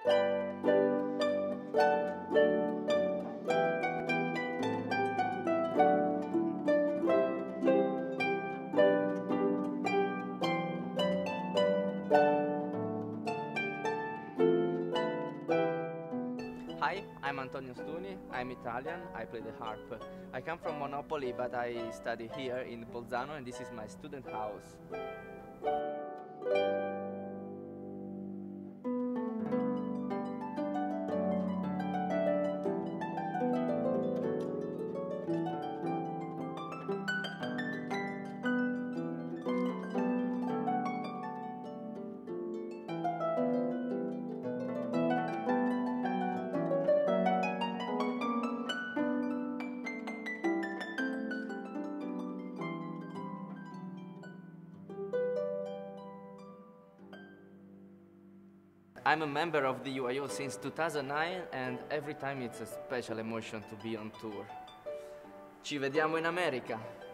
Hi, I'm Antonio Stuni, I'm Italian, I play the harp. I come from Monopoli, but I study here in Bolzano, and this is my student house. I'm a member of the UIO since 2009, and every time it's a special emotion to be on tour. Ci vediamo in America!